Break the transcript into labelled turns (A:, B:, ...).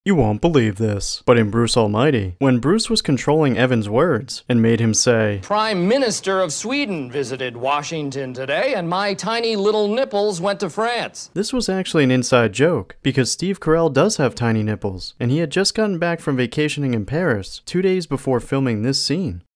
A: You won't believe this, but in Bruce Almighty, when Bruce was controlling Evan's words and made him say,
B: Prime Minister of Sweden visited Washington today, and my tiny little nipples went to France.
A: This was actually an inside joke, because Steve Carell does have tiny nipples, and he had just gotten back from vacationing in Paris 2 days before filming this scene.